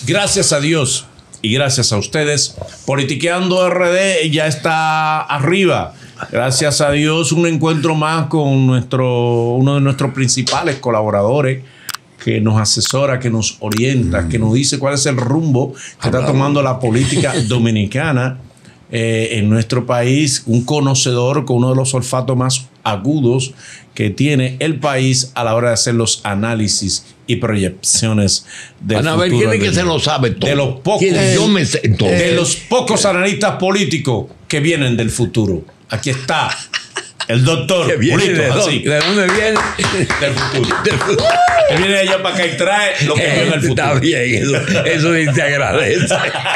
Gracias a Dios y gracias a ustedes, Politiqueando RD ya está arriba. Gracias a Dios, un encuentro más con uno de nuestros principales colaboradores, que nos asesora, que nos orienta, que nos dice cuál es el rumbo que está tomando la política dominicana en nuestro país. Un conocedor con uno de los olfatos más agudos que tiene el país a la hora de hacer los análisis y proyecciones del futuro. A ver, ¿quién es que se lo sabe todo? De los pocos, Yo me sé todo. de los pocos analistas políticos que vienen del futuro. Aquí está el doctor. ¿Que viene Julito, de dónde? así, ¿De dónde viene? del futuro. Del futuro. Él viene allá para acá y trae lo que viene en el futuro. Está bien, eso sí te agradece.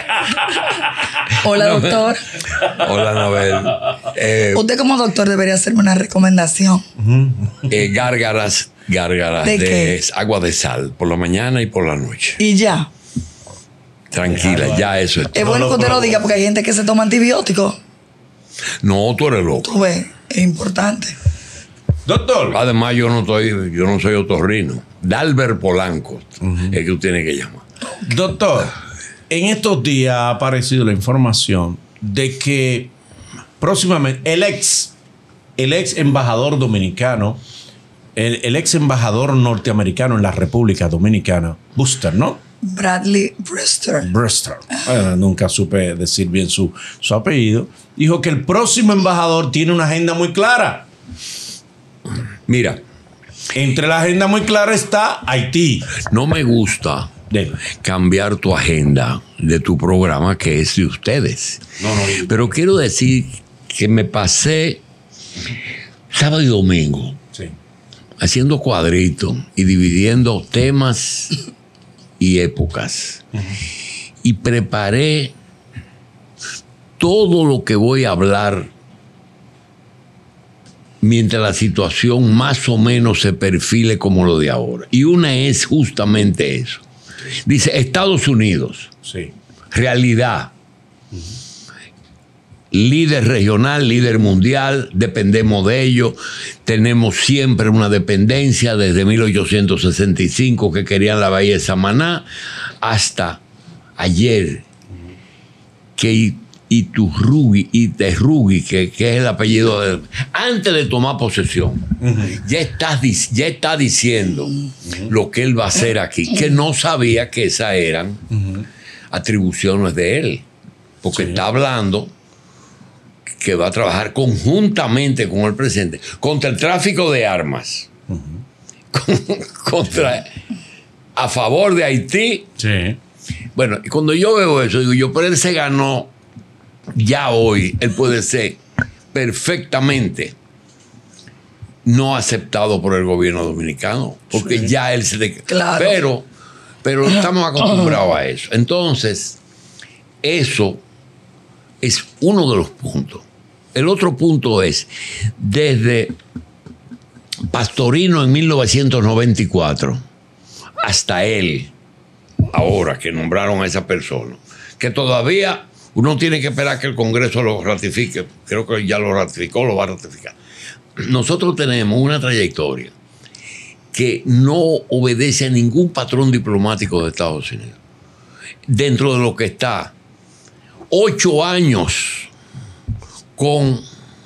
Hola, doctor. Hola, Anabel. Usted como doctor debería hacerme una recomendación. Gárgaras ¿De de qué? agua de sal, por la mañana y por la noche. Y ya. Tranquila, ya eso es todo. Es bueno que usted lo diga porque hay gente que se toma antibióticos. No, tú eres loco. Tú ves, es importante. Doctor, Además, yo no soy otorrino. Dalbert Polanco es que tú tienes que llamar. doctor, en estos días ha aparecido la información de que próximamente el ex embajador dominicano, el ex embajador norteamericano en la República Dominicana, Buster, ¿no? Bradley Brewster. Brewster, bueno, nunca supe decir bien su apellido, dijo que el próximo embajador tiene una agenda muy clara. Mira, Entre la agenda muy clara está Haití. no me gusta cambiar tu agenda de tu programa, que es de ustedes. Pero quiero decir que me pasé sábado y domingo Sí. haciendo cuadritos y dividiendo temas y épocas. Y preparé todo lo que voy a hablar mientras la situación más o menos se perfile como lo de ahora. Y una es justamente eso. Dice, Estados Unidos, Sí. realidad, líder regional, líder mundial, dependemos de ello, tenemos siempre una dependencia desde 1865 que querían la bahía de Samaná hasta ayer que Iturrugui, que es el apellido de, antes de tomar posesión, ya está diciendo lo que él va a hacer aquí, que no sabía que esas eran atribuciones de él, porque está hablando que va a trabajar conjuntamente con el presidente contra el tráfico de armas, a favor de Haití. Sí. Bueno, y cuando yo veo eso, digo yo, pero él se ganó ya hoy, él puede ser perfectamente no aceptado por el gobierno dominicano, porque ya él se... Claro. Pero estamos acostumbrados a eso. Entonces, eso es uno de los puntos. El otro punto es, desde Pastorino en 1994 hasta él, ahora que nombraron a esa persona, que todavía uno tiene que esperar que el Congreso lo ratifique. Creo que ya lo ratificó, lo va a ratificar. Nosotros tenemos una trayectoria que no obedece a ningún patrón diplomático de Estados Unidos. Dentro de lo que está 8 años con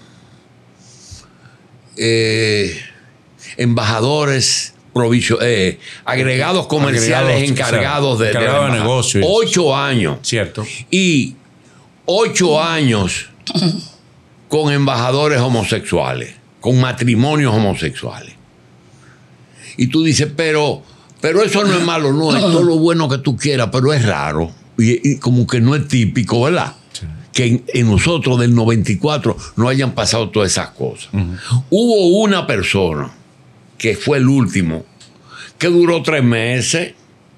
embajadores agregados comerciales encargados de negocios. 8 años. Cierto. Y 8 años con embajadores homosexuales, con matrimonios homosexuales. Y tú dices, pero eso no es malo, no, es todo lo bueno que tú quieras, pero es raro. Y como que no es típico, ¿verdad? Sí. Que en nosotros del 94 no hayan pasado todas esas cosas. Hubo una persona que fue el último, que duró 3 meses.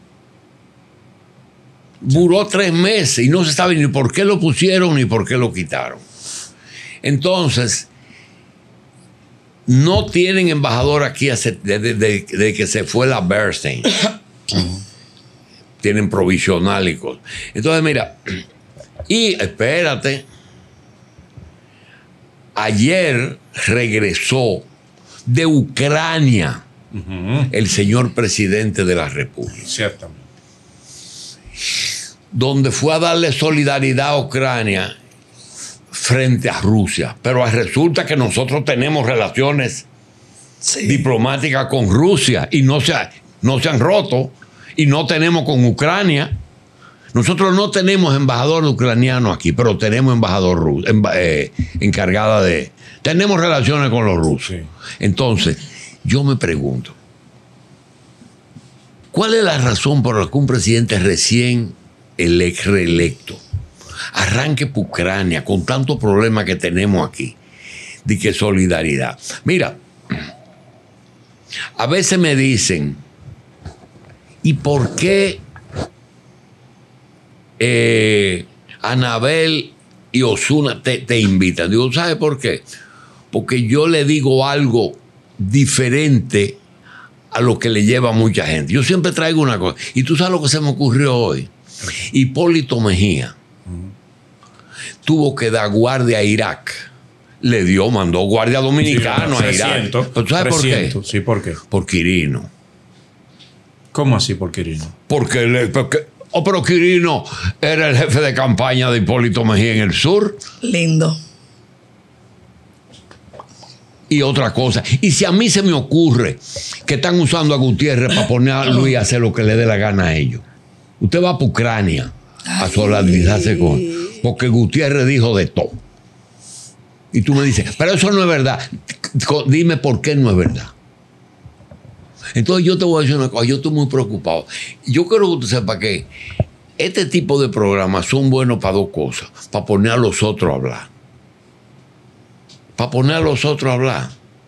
Duró 3 meses y no se sabe ni por qué lo pusieron ni por qué lo quitaron. Entonces, no tienen embajador aquí desde que se fue la Bernstein. Tienen provisional y cosas. Entonces, mira, y espérate, ayer regresó de Ucrania el señor presidente de la República. Ciertamente. donde fue a darle solidaridad a Ucrania frente a Rusia. Pero resulta que nosotros tenemos relaciones diplomáticas con Rusia y no se han roto, y no tenemos con Ucrania. Nosotros no tenemos embajador ucraniano aquí, pero tenemos embajador ruso, encargada de... Tenemos relaciones con los rusos. Sí. Entonces, yo me pregunto, ¿cuál es la razón por la que un presidente recién reelecto arranque por Ucrania con tantos problemas que tenemos aquí? De que solidaridad. Mira, a veces me dicen, ¿y por qué Anabel y Ozuna te invitan? Digo, ¿sabes por qué? Porque yo le digo algo diferente a lo que le lleva a mucha gente. Yo siempre traigo una cosa. Y tú sabes lo que se me ocurrió hoy. Hipólito Mejía tuvo que dar guardia a Irak. Mandó guardia dominicano a Irak. ¿Pero tú sabes 300, por qué? Sí, ¿por qué? Por Quirino. ¿Cómo así por Quirino? Pero Quirino era el jefe de campaña de Hipólito Mejía en el sur. Lindo. Y otra cosa. Y si a mí se me ocurre que están usando a Gutiérrez para poner a Luis a hacer lo que le dé la gana a ellos. Usted va para Ucrania a solidarizarse con... Porque Gutiérrez dijo de todo. Y tú me dices, pero eso no es verdad. Dime por qué no es verdad. Entonces yo te voy a decir una cosa, yo estoy muy preocupado. Yo quiero que usted sepa que este tipo de programas son buenos para dos cosas. Para poner a los otros a hablar. Para poner a los otros a hablar.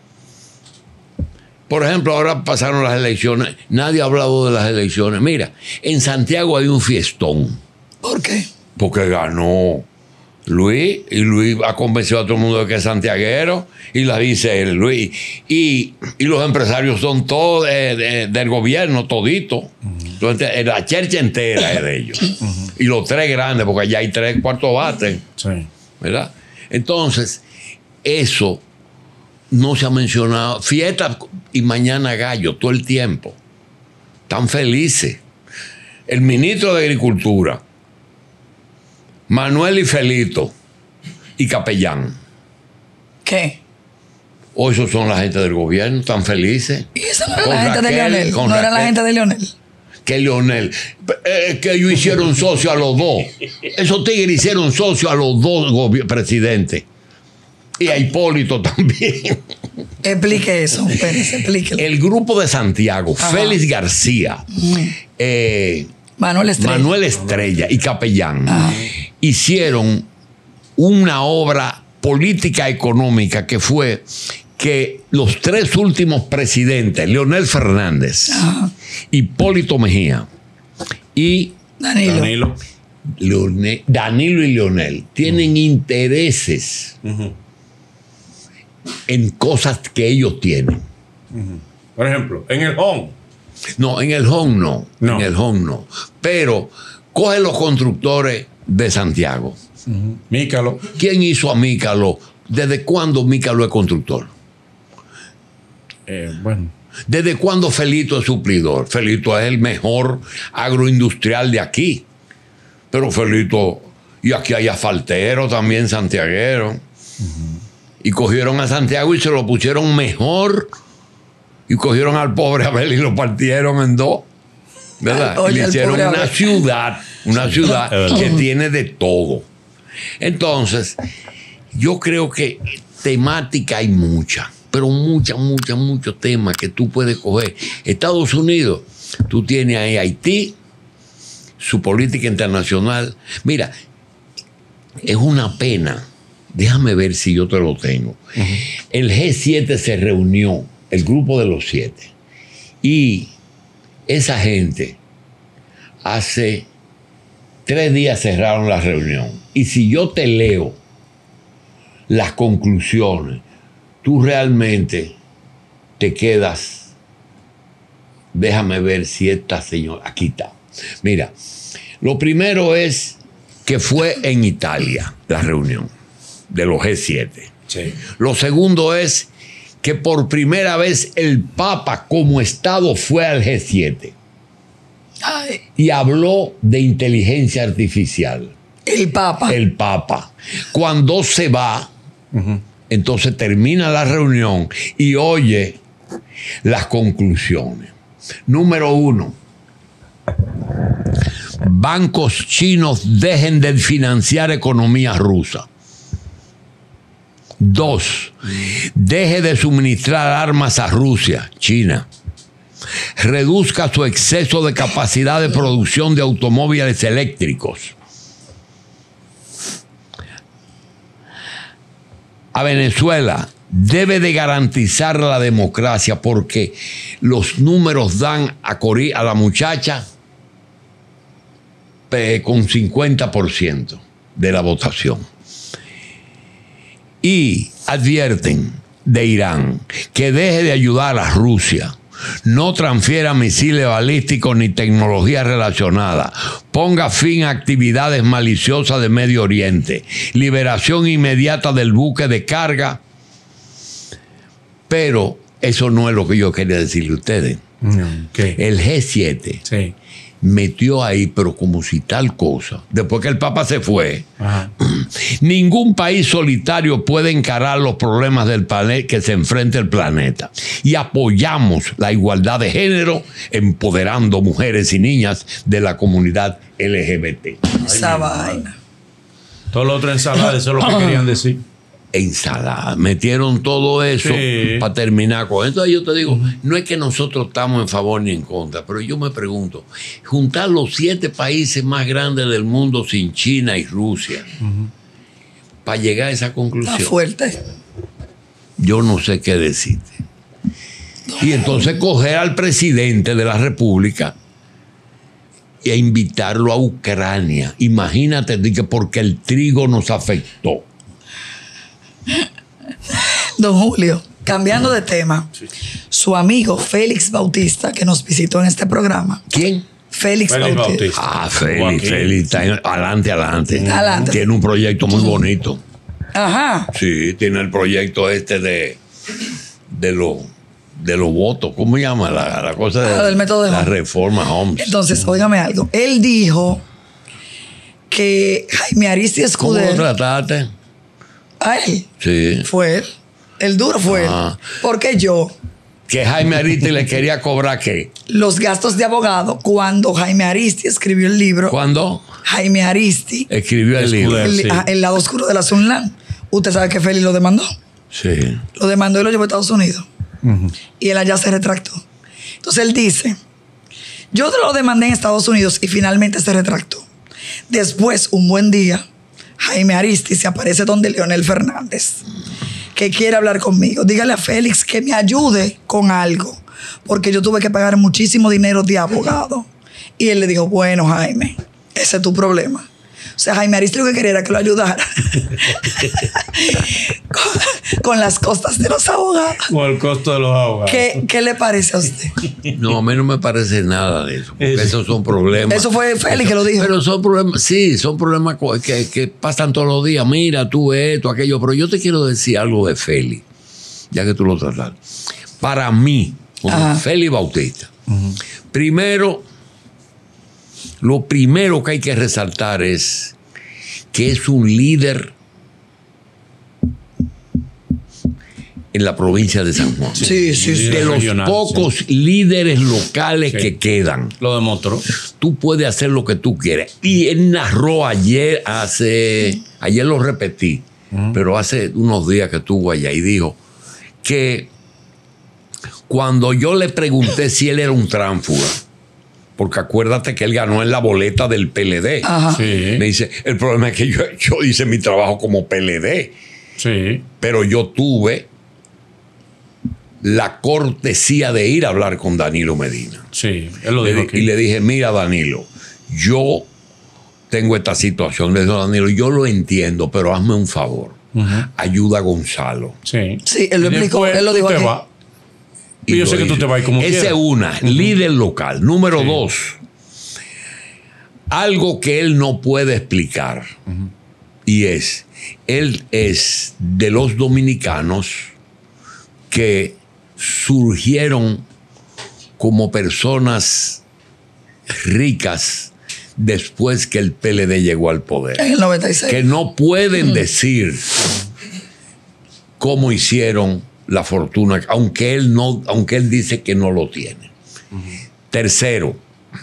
Por ejemplo, ahora pasaron las elecciones. Nadie ha hablado de las elecciones. Mira, en Santiago hay un fiestón. ¿Por qué? Porque ganó Luis, y Luis ha convencido a todo el mundo de que es santiaguero, y la dice él, Luis. Y los empresarios son todos del gobierno, todito. Entonces, la chercha entera es de ellos. Y los tres grandes, porque allá hay 3 cuartos bates. Sí. ¿Verdad? Entonces, eso no se ha mencionado. Fiesta y mañana gallo todo el tiempo. Están felices. El ministro de Agricultura, Manuel y Felito y Capellán. ¿Qué? O esos son la gente del gobierno, están felices. ¿Y esa no era la gente de Leonel? ¿No era la gente de Leonel? Que Leonel, que ellos hicieron socio a los dos. Esos tigres hicieron socio a los dos presidentes. Y a Hipólito también. Explique eso, Pérez, explíquelo. El grupo de Santiago, Félix García, Manuel Estrella y Capellán hicieron una obra política económica que fue que los 3 últimos presidentes, Leonel Fernández, Hipólito Mejía y Danilo y Leonel tienen intereses en cosas que ellos tienen. Por ejemplo, en el home. No, en el home no. En el home no. Pero coge los constructores de Santiago. Mícalo. ¿Quién hizo a Mícalo? ¿Desde cuándo Mícalo es constructor? Bueno. ¿Desde cuándo Felito es suplidor? Felito es el mejor agroindustrial de aquí. Pero Felito... Y aquí hay asfaltero también, santiaguero. Y cogieron a Santiago y se lo pusieron mejor. Y cogieron al pobre Abel y lo partieron en 2. ¿Verdad? Y le hicieron una ciudad que tiene de todo. Entonces, yo creo que temática hay mucha, pero muchos temas que tú puedes coger. Estados Unidos, tú tienes ahí Haití, su política internacional. Mira, es una pena. Déjame ver si yo te lo tengo. El G7 se reunió, el grupo de los 7. Y esa gente hace 3 días cerraron la reunión. Y si yo te leo las conclusiones, tú realmente te quedas. Déjame ver si esta señora... Aquí está. Mira, lo primero es que fue en Italia la reunión de los G7. Sí. Lo segundo es que por primera vez el Papa como Estado fue al G7. Ay, y habló de inteligencia artificial. el Papa. El Papa. Cuando se va, entonces termina la reunión y oye las conclusiones. Número 1. Bancos chinos dejen de financiar economía rusa. 2. Deje de suministrar armas a Rusia, China. Reduzca su exceso de capacidad de producción de automóviles eléctricos. A Venezuela debe de garantizar la democracia porque los números dan a la muchacha con 50% de la votación. Y advierten de Irán que deje de ayudar a Rusia. No transfiera misiles balísticos ni tecnología relacionada. Ponga fin a actividades maliciosas de Medio Oriente. Liberación inmediata del buque de carga. Pero eso no es lo que yo quería decirle a ustedes. Okay. El G7 Sí. metió ahí, pero como si tal cosa. Después que el Papa se fue, Ajá. ningún país solitario puede encarar los problemas del planeta que se enfrenta el planeta. Y apoyamos la igualdad de género, empoderando mujeres y niñas de la comunidad LGBT. Esa vaina. Todo lo otro ensalada, eso es lo que querían decir. Ensalada. Metieron todo eso Sí. para terminar con esto. Entonces yo te digo, no es que nosotros estamos en favor ni en contra, pero yo me pregunto, juntar los 7 países más grandes del mundo sin China y Rusia, para llegar a esa Está conclusión, fuerte. yo no sé qué decirte. Y entonces coger al presidente de la República e invitarlo a Ucrania. Imagínate, que porque el trigo nos afectó. Don Julio, cambiando de tema, su amigo Félix Bautista, que nos visitó en este programa. ¿Quién? Félix Félix Bautista. Bautista. Ah, Joaquín. Félix, está adelante. Adelante. Tiene un proyecto muy bonito. Ajá. Sí, tiene el proyecto este de los votos. ¿Cómo se llama? La cosa de Del método de la Holmes. reforma Holmes. Entonces, óigame algo. Él dijo que Jaime Aristides ¿Cómo lo Escudero. trataste? A él. Sí. Fue él. El duro fue Ah. él. Porque yo, Que Jaime Aristides le quería cobrar ¿qué? los gastos de abogado, cuando Jaime Aristi escribió el libro, ¿Cuándo? Jaime Aristi, Escribió el libro. Escudero. Sí. el lado oscuro de la Sunlan. Usted sabe que Félix lo demandó. Sí. Lo demandó y lo llevó a Estados Unidos. Y él allá se retractó. Entonces él dice, yo lo demandé en Estados Unidos y finalmente se retractó. Después, un buen día, Jaime Aristi se aparece donde Leonel Fernández, que quiere hablar conmigo. Dígale a Félix que me ayude con algo, porque yo tuve que pagar muchísimo dinero de abogado. Y él le dijo, bueno, Jaime, ese es tu problema. O sea, Jaime Aristi lo que quería era que lo ayudara con las costas de los abogados. Con el costo de los abogados. ¿Qué le parece a usted? No, a mí no me parece nada de eso. Porque Sí. esos son problemas. Eso fue Félix que lo dijo. Pero son problemas, sí, son problemas que pasan todos los días. Mira, tú esto, aquello. Pero yo te quiero decir algo de Félix, ya que tú lo trataste. Para mí, como Ajá. Félix Bautista, primero, lo primero que hay que resaltar es que es un líder en la provincia de San Juan. Sí, sí, sí. De los Regional, pocos líderes locales Sí. que quedan. Lo demostró. Tú puedes hacer lo que tú quieras. Y él narró ayer lo repetí, pero hace unos días que estuvo allá y dijo que cuando yo le pregunté si él era un tránsfuga, porque acuérdate que él ganó en la boleta del PLD. Ajá. Sí. Me dice, el problema es que yo hice mi trabajo como PLD, Sí. pero yo tuve la cortesía de ir a hablar con Danilo Medina. Sí. Él lo dijo aquí. Y le dije, mira, Danilo, yo tengo esta situación. Le dije, Danilo, yo lo entiendo, pero hazme un favor. Ayuda a Gonzalo. Sí. Sí, él lo Y explicó, después él lo dijo tú te aquí. vas. Y yo sé que tú te vas como Esa quieras. es una, líder local. Número Sí. 2, algo que él no puede explicar. Y él es de los dominicanos que surgieron como personas ricas después que el PLD llegó al poder. En el 96. Que no pueden decir cómo hicieron la fortuna, aunque él dice que no lo tiene. Tercero,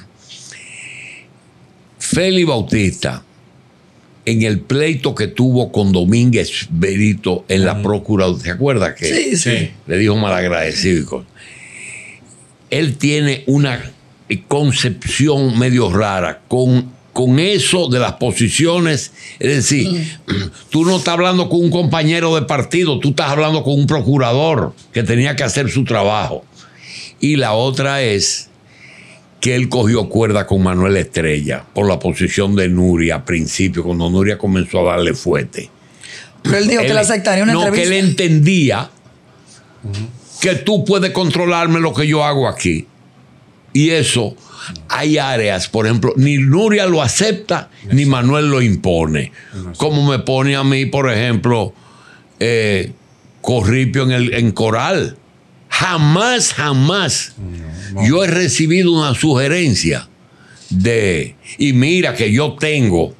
Félix Bautista, en el pleito que tuvo con Domínguez Berito en la Procuraduría, ¿te acuerdas que Sí. le dijo malagradecido y cosas? Él tiene una concepción medio rara con eso de las posiciones. Es decir, tú no estás hablando con un compañero de partido, tú estás hablando con un procurador que tenía que hacer su trabajo. Y la otra es que él cogió cuerda con Manuel Estrella por la posición de Nuria al principio, cuando Nuria comenzó a darle fuerte. Pero él dijo que le aceptaría una entrevista. Que él entendía que tú puedes controlarme lo que yo hago aquí. Y eso, hay áreas, por ejemplo, ni Nuria lo acepta, ni Manuel lo impone. Como me pone a mí, por ejemplo, Corripio en Coral. Jamás yo he recibido una sugerencia y mira que yo tengo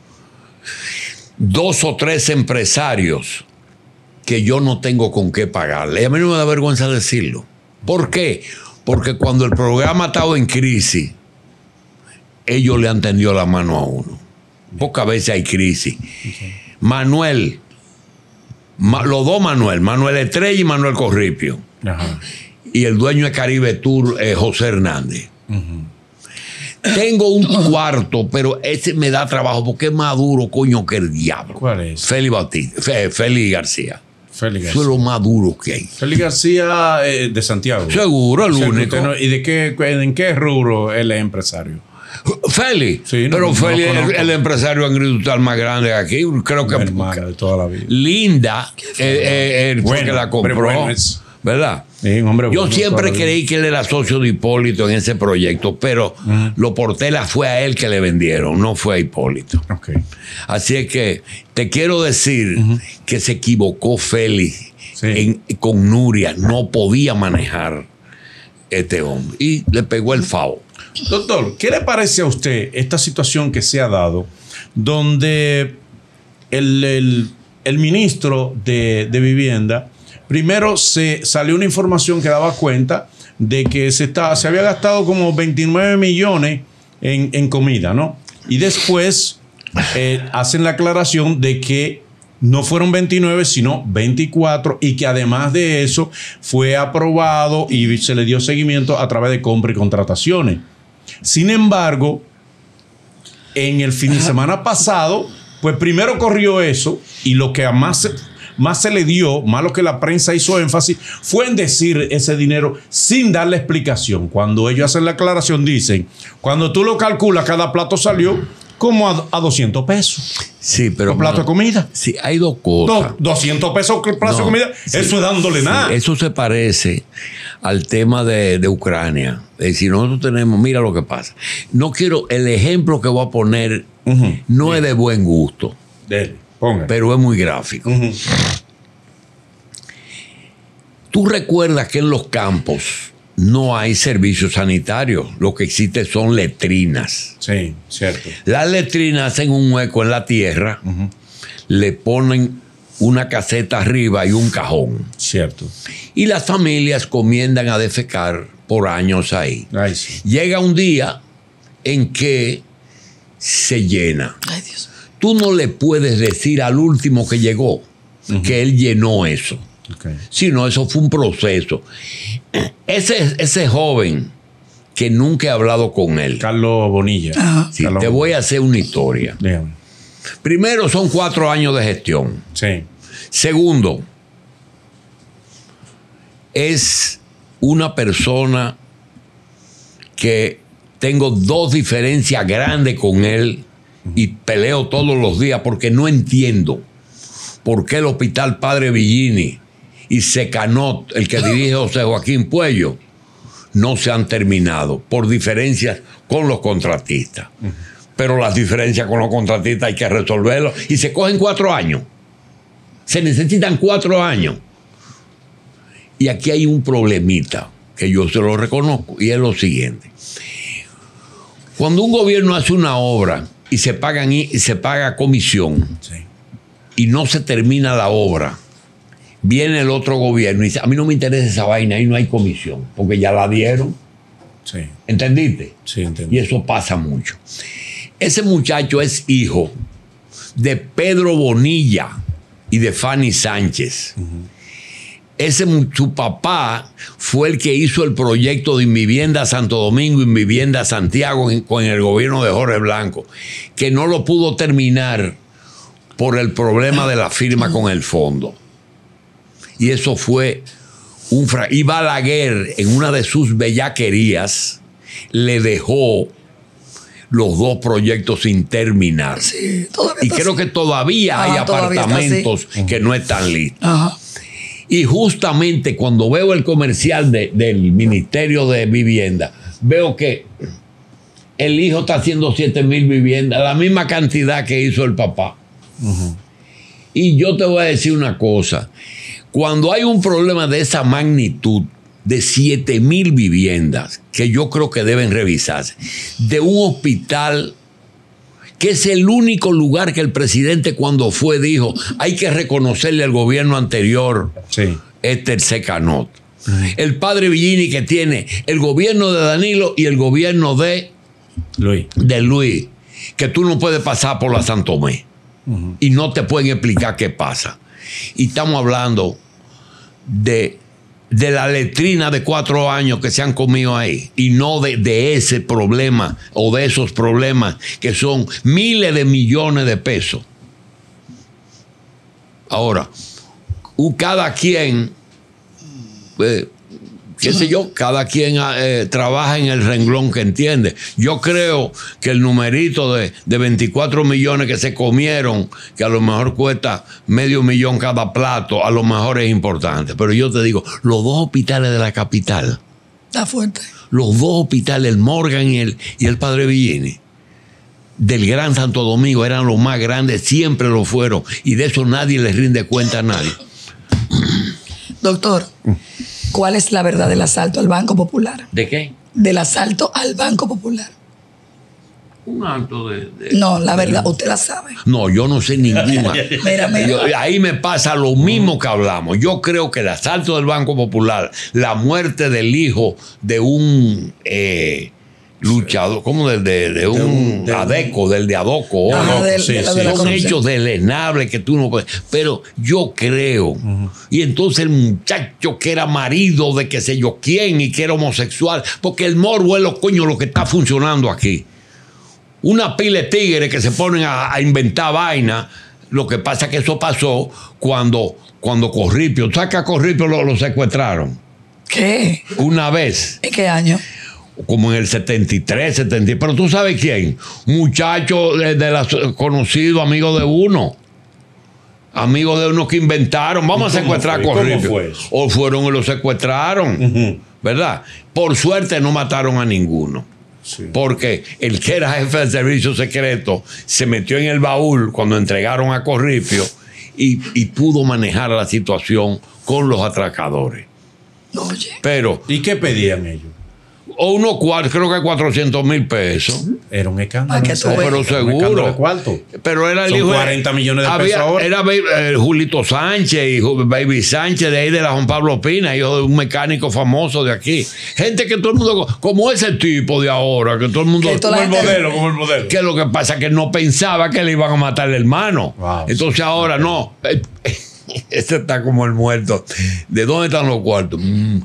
2 o 3 empresarios que yo no tengo con qué pagarle. Y a mí no me da vergüenza decirlo. ¿Por qué? Porque cuando el programa estaba en crisis, ellos le han tendido la mano a uno. Pocas veces hay crisis. Manuel, los dos Manuel Estrella y Manuel Corripio. Ajá. Y el dueño de Caribe Tour, José Hernández. Tengo un cuarto, pero ese me da trabajo porque es más duro, coño, que el diablo. ¿Cuál es? Félix García. Félix Eso es lo más duro que hay. Félix García de Santiago. Seguro, el O sea, que único. usted no- ¿Y en qué rubro él es empresario? Félix. Sí, pero no Félix es conozco. el empresario agricultural más grande de aquí. Creo que Hermano de toda la vida. Linda fue Bueno, que la compró. pero bueno, es- ¿Verdad? Sí, un hombre Yo bueno siempre toda la vida. creí que él era socio de Hipólito en ese proyecto, pero lo Portela fue a él que le vendieron, no fue a Hipólito. Ok. Así es que te quiero decir que se equivocó Félix con Nuria, no podía manejar este hombre y le pegó el FAO. Doctor, ¿qué le parece a usted esta situación que se ha dado donde el ministro de Vivienda, primero se salió una información que daba cuenta de que se había gastado como 29 millones en comida, ¿no? Y después hacen la aclaración de que no fueron 29, sino 24, y que además de eso fue aprobado y se le dio seguimiento a través de compra y contrataciones. Sin embargo, en el fin de semana pasado, pues primero corrió eso, y lo que más se le dio, más lo que la prensa hizo énfasis, fue en decir ese dinero sin darle explicación. Cuando ellos hacen la aclaración, dicen, cuando tú lo calculas, cada plato salió como a 200 pesos. Sí, pero Un plato de comida. Sí, hay dos cosas. 200 pesos el plato de comida, sí, eso es dándole nada. Eso se parece al tema de Ucrania. Es decir, nosotros tenemos, mira lo que pasa. No quiero, el ejemplo que voy a poner no es de buen gusto, Dele, ponga. pero es muy gráfico. Tú recuerdas que en los campos no hay servicios sanitarios, lo que existe son letrinas. Sí, cierto. Las letrinas hacen un hueco en la tierra, le ponen una caseta arriba y un cajón. Cierto. Y las familias comienzan a defecar por años ahí. Ay, sí. Llega un día en que se llena. Ay, Dios. Tú no le puedes decir al último que llegó que él llenó eso. Okay. Sino eso fue un proceso. Ese joven que nunca he hablado con él. Carlos Bonilla. Sí, Carlos te voy a hacer una historia. Dígame. Primero, son 4 años de gestión. Sí. Segundo, es una persona que tengo 2 diferencias grandes con él y peleo todos los días porque no entiendo por qué el Hospital Padre Villini y Secanot, el que dirige José Joaquín Puello, no se han terminado por diferencias con los contratistas. Pero las diferencias con los contratistas hay que resolverlas y se cogen 4 años. Se necesitan 4 años. Y aquí hay un problemita que yo se lo reconozco y es lo siguiente. Cuando un gobierno hace una obra y se paga comisión Sí. y no se termina la obra, viene el otro gobierno y dice, a mí no me interesa esa vaina, ahí no hay comisión, porque ya la dieron. Sí. ¿Entendiste? Sí, entendí. Y eso pasa mucho. Ese muchacho es hijo de Pedro Bonilla y de Fanny Sánchez. Su papá fue el que hizo el proyecto de Invivienda Santo Domingo y Invivienda Santiago con el gobierno de Jorge Blanco, que no lo pudo terminar por el problema de la firma con el fondo. Y eso fue y Balaguer, en una de sus bellaquerías, le dejó los 2 proyectos sin terminar. Sí, todavía Y está creo así. que todavía hay Todavía está apartamentos que no están listos. Ajá. Y justamente cuando veo el comercial del Ministerio de Vivienda, veo que el hijo está haciendo 7,000 viviendas, la misma cantidad que hizo el papá. Y yo te voy a decir una cosa. Cuando hay un problema de esa magnitud, de 7,000 viviendas, que yo creo que deben revisarse, de un hospital que es el único lugar que el presidente cuando fue dijo, hay que reconocerle al gobierno anterior, Sí. el Secanot. El padre Villini que tiene el gobierno de Danilo y el gobierno de Luis, que tú no puedes pasar por la Santomé. Y no te pueden explicar qué pasa. Y estamos hablando de la letrina de 4 años que se han comido ahí y no de ese problema o de esos problemas que son miles de millones de pesos. Ahora, cada quien, qué sé yo, cada quien trabaja en el renglón que entiende. Yo creo que el numerito de 24 millones que se comieron, que a lo mejor cuesta $500,000 cada plato, a lo mejor es importante. Pero yo te digo, los 2 hospitales de la capital, Está fuerte. los 2 hospitales, el Morgan y el Padre Villini, del Gran Santo Domingo, eran los más grandes, siempre lo fueron. Y de eso nadie les rinde cuenta a nadie. Doctor, ¿cuál es la verdad del asalto al Banco Popular? ¿De qué? Del asalto al Banco Popular. Un acto de... No, la verdad, usted la sabe. No, yo no sé ninguna. Mira. Ahí me pasa lo mismo que hablamos. Yo creo que el asalto del Banco Popular, la muerte del hijo de un luchador, como del de Adeco, del de Adoco. Son hechos deleznables que tú no puedes. Pero yo creo. Y entonces el muchacho que era marido de qué sé yo quién y que era homosexual, porque el morbo es lo que está funcionando aquí. Una pila de tigres que se ponen a inventar vaina. Lo que pasa es que eso pasó cuando Corripio, ¿sabes que a Corripio lo secuestraron? ¿Qué? Una vez. ¿En qué año? Como en el 73, 70. Pero tú sabes quién. Muchacho conocido, amigo de uno. Amigo de uno que inventaron. Vamos a secuestrar a Corripio. O fueron y lo secuestraron. ¿Verdad? Por suerte no mataron a ninguno. Sí. Porque el que era jefe del servicio secreto se metió en el baúl cuando entregaron a Corripio y pudo manejar la situación con los atracadores. Oye. Pero, ¿y qué pedían ellos? O unos cuartos, creo que 400,000 pesos. Era un escándalo. Pero seguro. De cuarto. Pero era el Son hijo. 40 millones de pesos ahora. Era Julito Sánchez y Baby Sánchez de ahí de la Juan Pablo Pina, hijo de un mecánico famoso de aquí. Gente que todo el mundo, como ese tipo de ahora, que todo el mundo. Como el modelo. Que lo que pasa es que no pensaba que le iban a matar al hermano. Wow. Entonces ahora no. Este está como el muerto. ¿De dónde están los cuartos?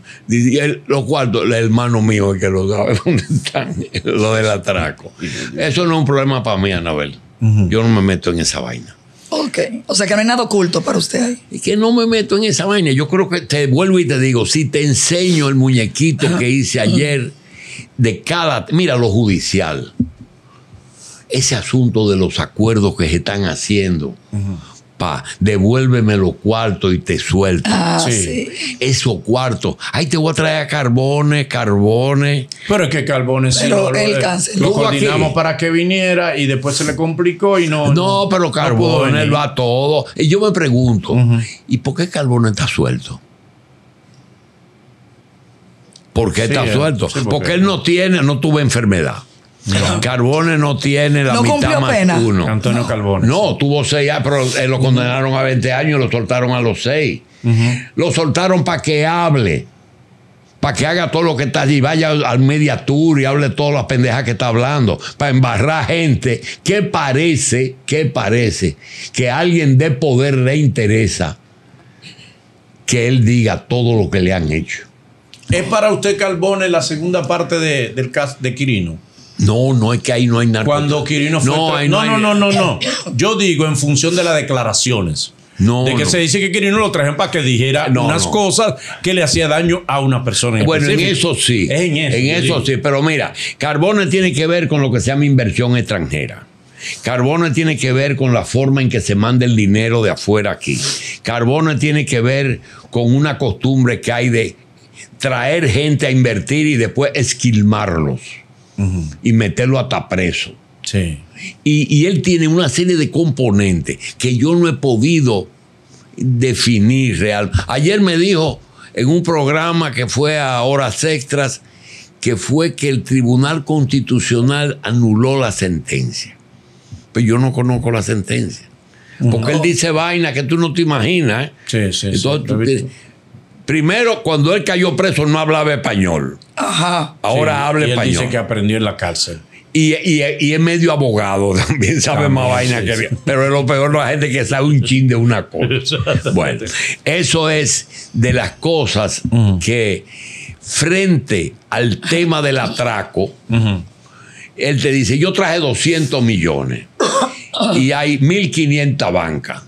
Los cuartos, el hermano mío es que lo sabe dónde están, lo del atraco. Eso no es un problema para mí, Anabel. Yo no me meto en esa vaina. Ok. O sea que no hay nada oculto para usted ahí. Es que no me meto en esa vaina. Yo creo que te vuelvo y te digo, si te enseño el muñequito que hice ayer de cada... Mira lo judicial. Ese asunto de los acuerdos que se están haciendo... devuélveme los cuartos y te suelto. Sí. Esos cuartos. Ahí te voy a traer carbones. Pero es que Carbones sí lo coordinamos aquí para que viniera y después se le complicó y no. No, pero Carbones va todo. Y yo me pregunto, ¿y por qué Carbones está suelto? ¿Por qué está suelto? Sí, porque él no tuvo enfermedad. Carbone no tiene la No mitad cumplió más pena. uno. Antonio Carbone. No, tuvo 6 años, pero lo condenaron a 20 años y lo soltaron a los 6. Lo soltaron para que hable, para que haga todo lo que está allí, vaya al media tour y hable todas las pendejas que está hablando, para embarrar gente que parece que a alguien de poder le interesa que él diga todo lo que le han hecho. ¿Es para usted, Carbone, la segunda parte del caso de Quirino? No, es que ahí no hay narcotráfico. Cuando Quirino fue... No. Yo digo en función de las declaraciones. De que se dice que Quirino lo trajeron para que dijera unas cosas que le hacía daño a una persona. Bueno, en eso sí. En eso sí. Pero mira, Carbone tiene que ver con lo que se llama inversión extranjera. Carbone tiene que ver con la forma en que se manda el dinero de afuera aquí. Carbone tiene que ver con una costumbre que hay de traer gente a invertir y después esquilmarlos y meterlo hasta preso. Sí. Y él tiene una serie de componentes que yo no he podido definir real. Ayer me dijo en un programa que fue a horas extras que fue que el Tribunal Constitucional anuló la sentencia. Pero yo no conozco la sentencia. Porque él dice vaina que tú no te imaginas. Sí. Entonces, primero, cuando él cayó preso no hablaba español. Ajá. Ahora habla y él español. dice que aprendió en la cárcel. Y es medio abogado, también sabe más vaina que... Pero lo peor es la gente que sabe un chin de una cosa. Bueno, eso es de las cosas que frente al tema del atraco, él te dice, yo traje 200 millones y hay 1.500 bancas.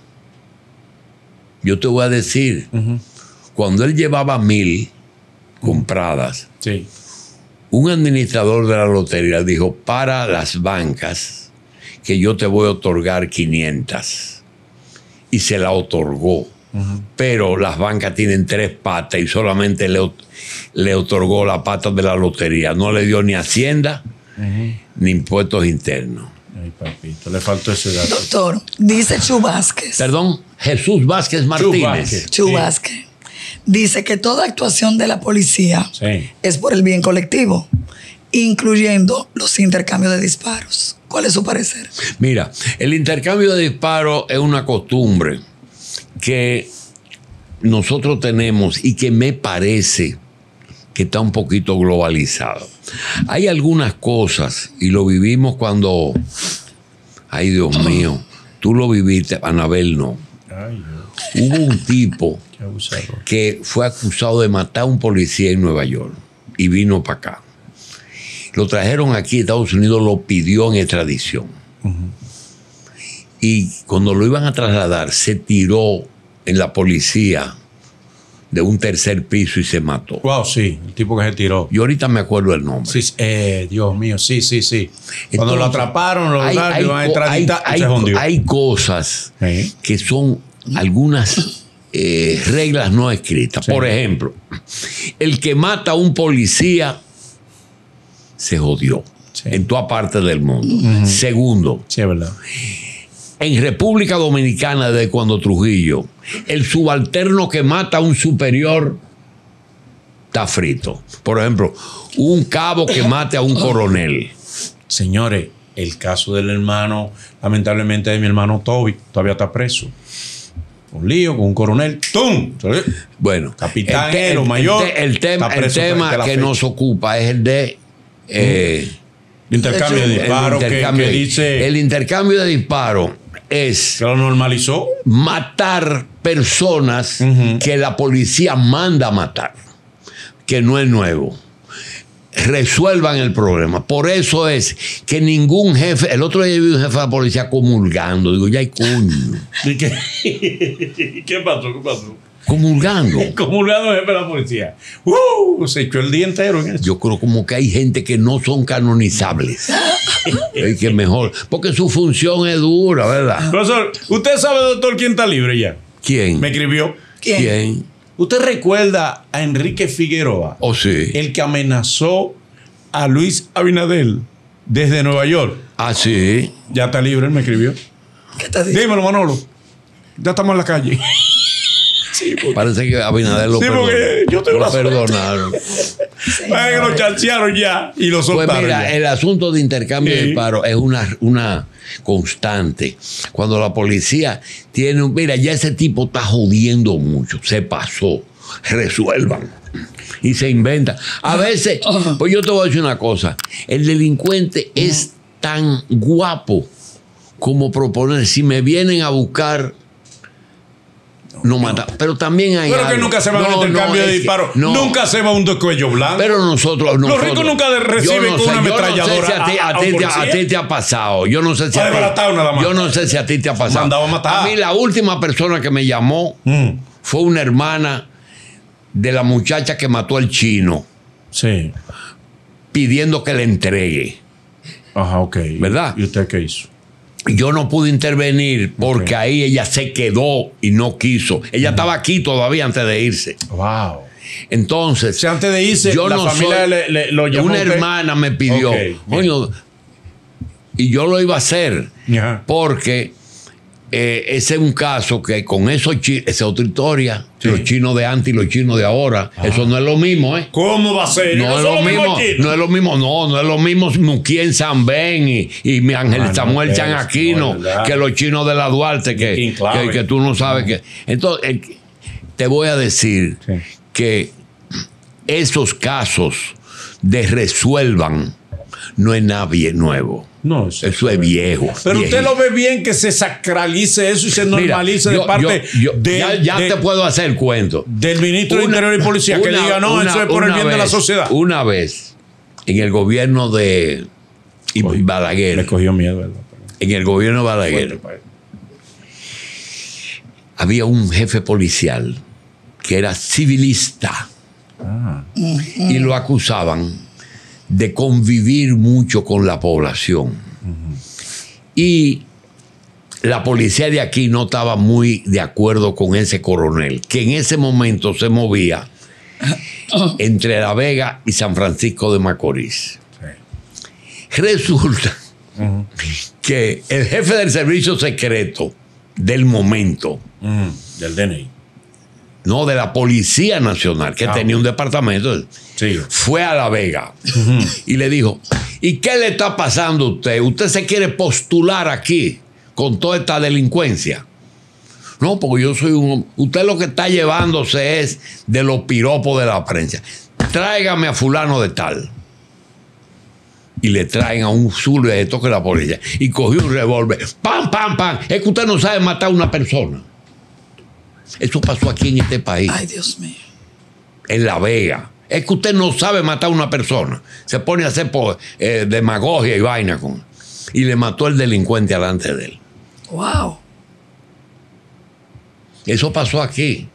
Yo te voy a decir, cuando él llevaba 1.000 compradas, Sí. un administrador de la lotería dijo, para las bancas, que yo te voy a otorgar 500. Y se la otorgó. Pero las bancas tienen 3 patas y solamente le otorgó la pata de la lotería. No le dio ni Hacienda ni impuestos internos. Ay, papito, le faltó ese dato. Doctor, dice Chu Vázquez. Perdón, Jesús Vázquez Martínez. Chu Vázquez. Dice que toda actuación de la policía es por el bien colectivo, incluyendo los intercambios de disparos. ¿Cuál es su parecer? Mira, el intercambio de disparos es una costumbre que nosotros tenemos y que me parece que está un poquito globalizado. Hay algunas cosas, y lo vivimos cuando... Ay, Dios mío, tú lo viviste, Anabel no. Ay, Hubo un tipo abusador que fue acusado de matar a un policía en Nueva York y vino para acá. Lo trajeron aquí a Estados Unidos, lo pidió en extradición. Y cuando lo iban a trasladar, se tiró en la policía de un 3er piso y se mató. Wow, sí, el tipo que se tiró. Yo ahorita me acuerdo el nombre. Sí, Dios mío, sí. Cuando Entonces, lo atraparon, lo iban a extraditar y se hundió. Hay cosas que son algunas reglas no escritas. Sí. Por ejemplo, el que mata a un policía se jodió en toda parte del mundo. Segundo, sí, es verdad. En República Dominicana, desde cuando Trujillo, el subalterno que mata a un superior está frito. Por ejemplo, un cabo que mate a un coronel. Señores, el caso del hermano, lamentablemente, de mi hermano Toby, todavía está preso. Un lío con un coronel. ¡Tum! Bueno, capitán, mayor. El tema que nos ocupa es el de... intercambio de disparos que dice... El intercambio de disparos es... Que lo normalizó. Matar personas que la policía manda a matar. Que no es nuevo. Resuelvan el problema. Por eso es que ningún jefe... El otro día vi un jefe de la policía comulgando. Digo, ya hay coño. ¿Qué pasó? Comulgando. Comulgando jefe de la policía. Se echó el día entero en eso. Yo creo como que hay gente que no son canonizables. Es que mejor. Porque su función es dura, ¿verdad? Profesor, ¿usted sabe, doctor, quién está libre ya? ¿Quién? Me escribió. ¿Quién? ¿Usted recuerda a Enrique Figueroa? Oh, sí. El que amenazó a Luis Abinadel desde Nueva York. Ah, sí. Ya está libre, él me escribió. ¿Qué te dice? Dímelo, Manolo. Ya estamos en la calle. Parece que Abinader lo perdonó. porque yo tengo lo la suerte. perdonaron. Ay, que lo chancearon ya y lo Pues soltaron. mira, ya. el asunto de intercambio de disparos es una constante. Cuando la policía tiene mira, ya ese tipo está jodiendo mucho, se pasó, resuelvan. Y se inventa. A veces, pues yo te voy a decir una cosa, el delincuente es tan guapo como proponer, si me vienen a buscar, no mata. Pero también hay Pero que algo. nunca se va a un intercambio es de que- disparos. no. Nunca se va un de cuello blanco. Pero nosotros Los ricos nunca reciben con una ametralladora Yo no sé si a un policía. a ti te ha pasado. Yo no sé si Ha a ti, desbaratado nada más. yo no sé si a ti te ha pasado. Mandado a matar. mí la última persona que me llamó fue una hermana de la muchacha que mató al chino Sí. pidiendo que le entregue. Ajá, ok. ¿Verdad? ¿Y usted qué hizo? Yo no pude intervenir porque ahí ella se quedó y no quiso. Ella estaba aquí todavía antes de irse. Wow. Entonces, O sea, antes de irse, yo la no familia soy- lo llamó una a usted. hermana me pidió, Ok, bien. coño, y yo lo iba a hacer Ajá. porque ese es un caso que con esos chinos, esa es otra historia, Sí. los chinos de antes y los chinos de ahora, eso no es lo mismo, ¿eh? ¿Cómo va a ser? No es lo mismo, no es lo mismo, no es lo mismo Muquien Sanben y mi Ángel Ah, no, Samuel eso, Chan Aquino no, ¿verdad? que los chinos de la Duarte King Clave. que tú no sabes que. Entonces, te voy a decir Sí. que esos casos de resuelvan no es nadie nuevo. No, Eso es viejo. Pero usted viejito. lo ve bien que se sacralice eso y se Mira, normalice de parte ya te puedo hacer el cuento. del ministro de Interior y Policía que diga, no, eso es por el bien de la sociedad. Una vez, en el gobierno de Balaguer, Le cogió miedo, ¿verdad? en el gobierno de Balaguer, había un jefe policial que era civilista y lo acusaban de convivir mucho con la población. Y la policía de aquí no estaba muy de acuerdo con ese coronel, que en ese momento se movía entre La Vega y San Francisco de Macorís. Resulta que el jefe del servicio secreto del momento, Del DNI. no de la Policía Nacional, que tenía un departamento, Sí. fue a La Vega y le dijo, ¿y qué le está pasando a usted? ¿Usted se quiere postular aquí con toda esta delincuencia? No, porque yo soy un... Usted lo que está llevándose es de los piropos de la prensa. Tráigame a fulano de tal. Y le traen a un zulo de esto que la policía. Y cogió un revólver. ¡Pam, pam, pam! Es que usted no sabe matar a una persona. Eso pasó aquí en este país. Ay, Dios mío. En La Vega. Es que usted no sabe matar a una persona. Se pone a hacer demagogia y vaina con. Y le mató al delincuente delante de él. Wow. Eso pasó aquí.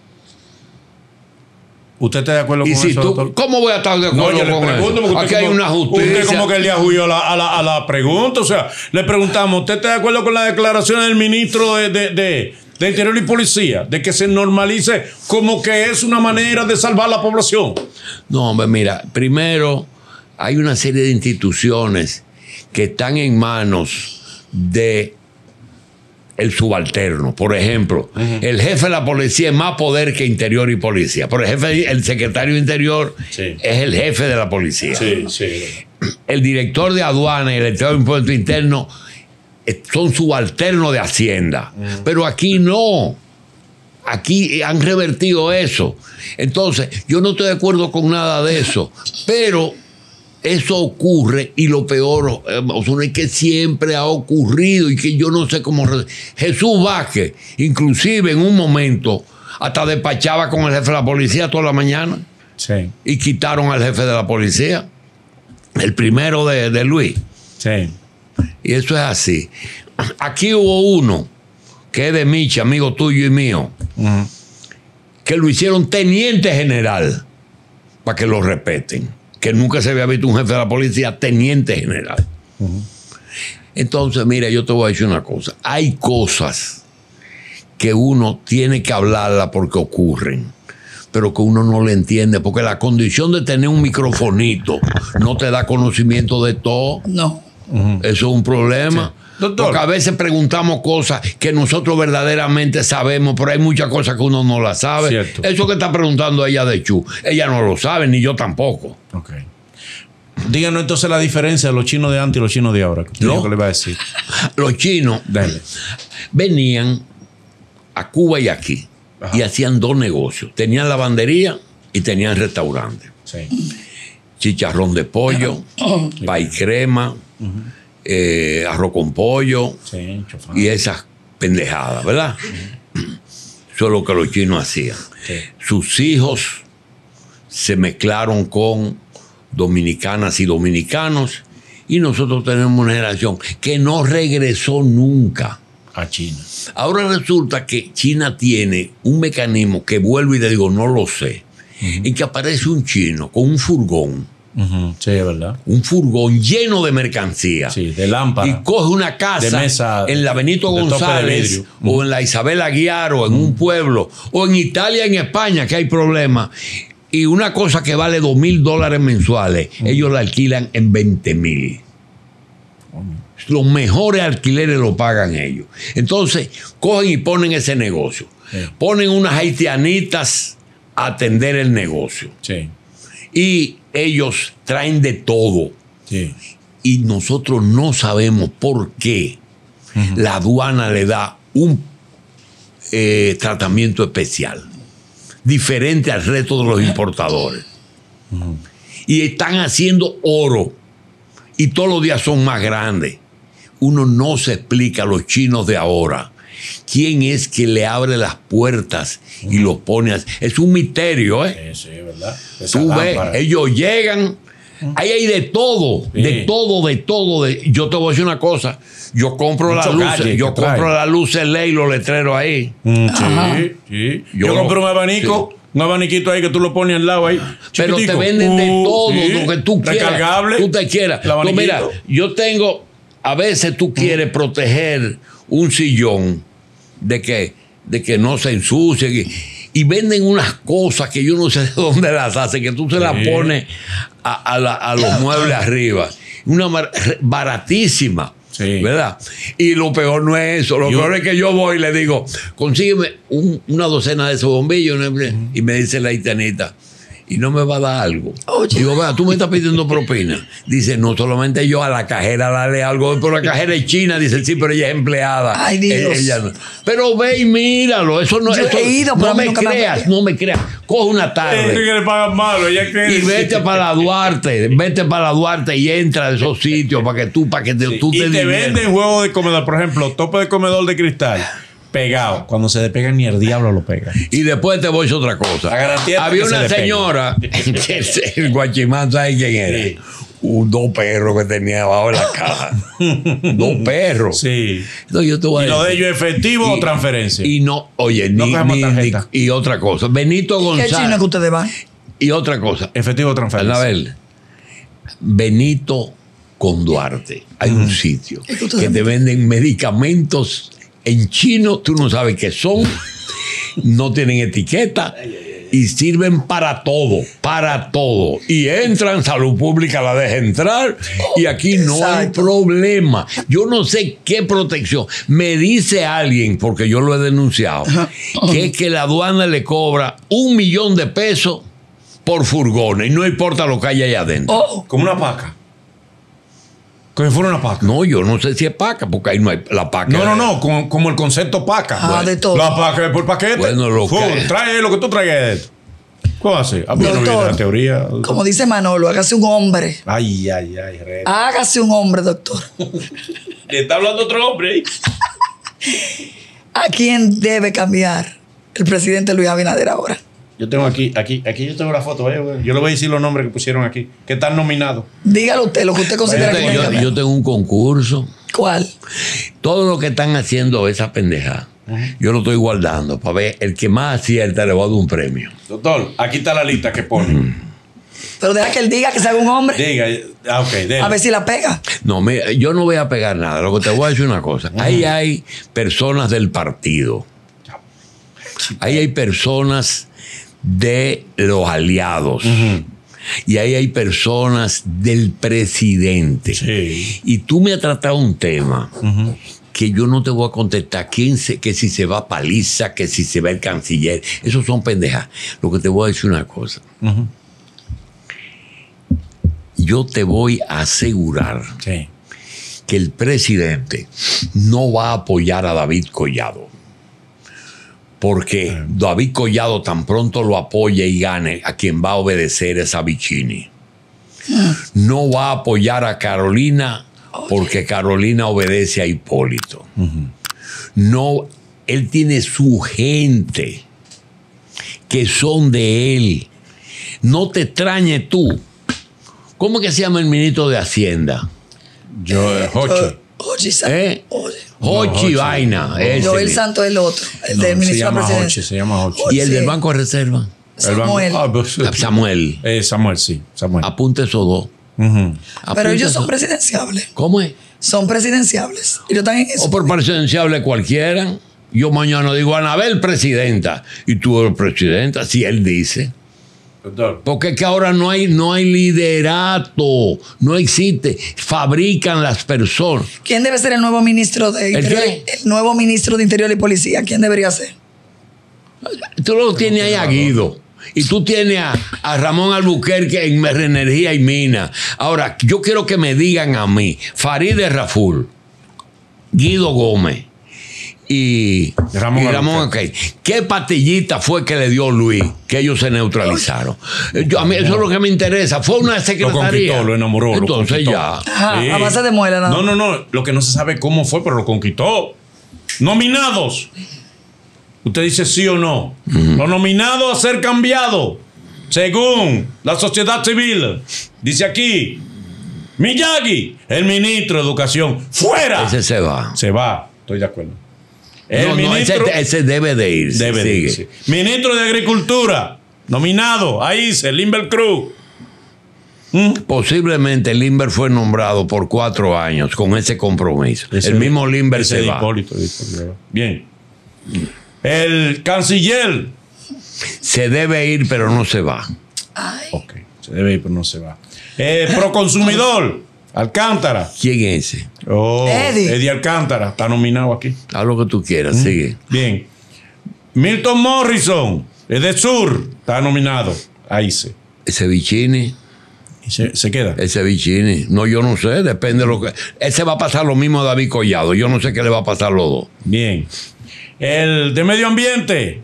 ¿Usted está de acuerdo Y con si eso, tú, doctor? ¿cómo voy a estar de acuerdo No, yo le con pregunto, eso? porque Aquí usted hay como- una justicia. Usted como que le ajuyó a la pregunta. O sea, le preguntamos, ¿usted está de acuerdo con las declaraciones del ministro de Interior y Policía? De que se normalice como que es una manera de salvar la población. No, hombre, mira, primero hay una serie de instituciones que están en manos de el subalterno. Por ejemplo, el jefe de la policía es más poder que Interior y Policía. Por ejemplo, el secretario de Interior Sí. es el jefe de la policía. sí. El director de aduana y el director de impuesto interno son subalternos de Hacienda. Pero aquí no. Aquí han revertido eso. Entonces, yo no estoy de acuerdo con nada de eso. Pero eso ocurre y lo peor es que siempre ha ocurrido y que yo no sé cómo... Jesús Vázquez, inclusive en un momento, hasta despachaba con el jefe de la policía toda la mañana Sí. y quitaron al jefe de la policía, el primero de Luis. Sí. Y eso es así. Aquí hubo uno que es de Michi, amigo tuyo y mío, que lo hicieron teniente general para que lo respeten. Que nunca se había visto un jefe de la policía teniente general. Entonces, mira, yo te voy a decir una cosa. Hay cosas que uno tiene que hablarla porque ocurren, pero que uno no le entiende, porque la condición de tener un microfonito no te da conocimiento de todo. No. Eso es un problema. Doctor. Porque a veces preguntamos cosas que nosotros verdaderamente sabemos, pero hay muchas cosas que uno no las sabe. Cierto. Eso que está preguntando ella de Chu, ella no lo sabe, ni yo tampoco. Ok. Díganos entonces la diferencia de los chinos de antes y los chinos de ahora. ¿Qué No. le va a decir? Los chinos Dale. venían a Cuba y aquí Ajá. y hacían dos negocios. Tenían lavandería y tenían restaurante. Sí. Chicharrón de pollo, pay crema, arroz con pollo Sí, chofán. y esas pendejadas, ¿verdad? Eso es lo que los chinos hacían. Sí. Sus hijos se mezclaron con dominicanas y dominicanos y nosotros tenemos una generación que no regresó nunca. A China. Ahora resulta que China tiene un mecanismo que vuelvo y le digo, no lo sé, en que aparece un chino con un furgón Sí, es verdad. lleno de mercancía. Sí, de lámpara. Y coge una casa De mesa, en la Benito de tope de González vidrio. o en la Isabel Aguiar o en un pueblo o en Italia, en España, que hay problemas. Y una cosa que vale $2,000 mensuales, ellos la alquilan en 20,000. Los mejores alquileres lo pagan ellos. Entonces, cogen y ponen ese negocio. Sí. Ponen unas haitianitas a atender el negocio. Sí. Y ellos traen de todo. Sí. Y nosotros no sabemos por qué la aduana le da un tratamiento especial, diferente al resto de los importadores. Y están haciendo oro. Y todos los días son más grandes. Uno no se explica a los chinos de ahora quién es que le abre las puertas y los pone así. Es un misterio, ¿eh? Sí, sí, ¿verdad? Esa Tú ves, lámpara. ellos llegan, ahí hay de todo, Sí. de todo, de todo. Yo te voy a decir una cosa, yo compro las Mucho luces, calle yo que trae. compro las luces LED y los letreros ahí. Sí, sí. Yo Yo no- compré un abanico, un abaniquito ahí que tú lo pones al lado ahí. Pero te chiquitico. venden de todo, Sí. lo que tú quieras. Recargable. Tú te quieras. El Tú, abaniquito. mira, yo tengo, a veces tú quieres proteger un sillón de que no se ensucie. Y venden unas cosas que yo no sé de dónde las hacen, que tú se las pones a los muebles arriba. Una baratísima. Sí. ¿Verdad? Y lo peor no es eso. Lo peor es que yo voy y le digo, consígueme una docena de esos bombillos. ¿No? Y me dice la haitianita, y no me va a dar algo. Oye. Digo, vea, tú me estás pidiendo propina. Dice, no solamente yo, a la cajera dale algo, pero la cajera es china. Dice, sí, pero ella es empleada. Ay, Dios. Ella no. Pero ve y míralo. Eso no, Yo eso, he ido, pero a no mí me nunca me han creas, pedido. no me creas. Coge una Es tarde. que le pagan malo. Ella cree. Y vete para la Duarte, y entra a esos sitios para que tú te Y te diviertas. venden juegos de comedor. Por ejemplo, tope de comedor de cristal. Pegado. Cuando se despega ni el diablo lo pega. Y después te voy a decir otra cosa. La garantía Había es que una se le señora, que el guachimán, ¿sabe quién era? Sí. Dos perros que tenía abajo de la caja. Dos perros. Sí. Entonces yo te voy a ¿Y lo de decir. ellos efectivo o transferencia? Y no, oye, No cogemos tarjeta. y otra cosa. Benito ¿Qué chino es González. que ustedes van? Y otra cosa. Efectivo o transferencia. Anabel, Benito con Duarte. Hay un sitio Es que ustedes que te venden medicamentos en chino, tú no sabes qué son, no tienen etiqueta y sirven para todo, para todo. Y entran, salud pública la deja entrar y aquí no hay Exacto. problema. Yo no sé qué protección. Me dice alguien, porque yo lo he denunciado, que es que la aduana le cobra $1,000,000 por furgones y no importa lo que haya ahí adentro. Oh, Como una paca. Como si fuera una paca. No, yo no sé si es paca, porque ahí no hay la paca. No, como el concepto paca. Ah, de todo. La paca es por paquete. Bueno, lo Fu, que- trae lo que tú traigas de esto. ¿Cómo así? Ah, pues yo no vi Doctor. la teoría. como dice Manolo, hágase un hombre. Ay, rey. Hágase un hombre, doctor. Le está hablando otro hombre ahí. ¿A quién debe cambiar el presidente Luis Abinader ahora? Yo tengo aquí yo tengo la foto. Yo le voy a decir los nombres que pusieron aquí, que están nominados. Dígalo usted, lo que usted considera que tiene que cambiar. Yo tengo un concurso. ¿Cuál? Todo lo que están haciendo esa pendeja, yo lo estoy guardando para ver el que más acierta le va a dar un premio. Doctor, aquí está la lista que pone. Pero deja que él diga que se haga un hombre. Diga, ok, dele. A ver si la pega. No, yo no voy a pegar nada. Lo que te voy a decir una cosa. Ahí hay personas del partido. Ahí hay personas de los aliados. Y ahí hay personas del presidente. Sí. Y tú me has tratado un tema que yo no te voy a contestar. Que si se va Paliza, que si se va el canciller. Esos son pendejas. Lo que te voy a decir una cosa. Yo te voy a asegurar Sí. que el presidente no va a apoyar a David Collado. Porque David Collado tan pronto lo apoye y gane, a quien va a obedecer es a Vicini. No va a apoyar a Carolina porque Carolina obedece a Hipólito. No, él tiene su gente que son de él. No te extrañe tú. ¿Cómo que se llama el ministro de Hacienda? Hochi. Hochi Hochi vaina. ese Joel mismo. Santos es el otro, el del Se ministro de la llama Hochi, presidencia. se llama Hochi. Y el del Sí. Banco de Reserva. Samuel. Samuel. Samuel, sí. Samuel. Apunte esos dos. Ujú. Pero Apunte ellos son esos- presidenciables. ¿Cómo es? Son presidenciables. Y no están en eso. O por presidenciable cualquiera. Yo mañana digo, Anabel presidenta. Y tú eres presidenta, si él dice. Doctor. Porque es que ahora no hay liderato. No existe. Fabrican las personas. ¿Quién debe ser el nuevo ministro de Interior? qué? El nuevo ministro de Interior y Policía. ¿Quién debería ser? Tú lo tienes ahí a Guido. Y tú tienes a Ramón Albuquerque en Energía y Mina. Ahora, yo quiero que me digan a mí, Farideh Raful, Guido Gómez y Ramón Albuquerque, ¿qué patillita fue que le dio Luis que ellos se neutralizaron? A mí eso es lo que me interesa. Fue una Lo secretaría. conquistó, lo enamoró. Entonces lo conquistó. ya. Ajá, Sí. a base de muela, nada. No. Lo que no se sabe cómo fue, pero lo conquistó. Nominados. Usted dice sí o no. Los nominados a ser cambiados según la sociedad civil. Dice aquí, Miyagi, el ministro de Educación, fuera. Ese se va. Se va. Estoy de acuerdo. El No, ministro ese debe de irse. debe de Sigue. irse. Ministro de Agricultura, nominado, ahí dice, Limber Cruz. Posiblemente Limber fue nombrado por 4 años con ese compromiso. Ese el mismo Limber ese se de va. Hipólito. Bien. El canciller. Se debe ir, pero no se va. Ay. Ok, se debe ir, pero no se va. Proconsumidor, Alcántara. ¿Quién es ese? Oh, Eddie. Eddie Alcántara, está nominado aquí. Haz lo que tú quieras, sigue. Bien. Milton Morrison, es de Sur, está nominado. Ahí se. Ese Vicini, Y se queda. ese Vicini. No, yo no sé, depende de lo que. Ese va a pasar lo mismo a David Collado. Yo no sé qué le va a pasar a los dos. Bien. El de Medio Ambiente.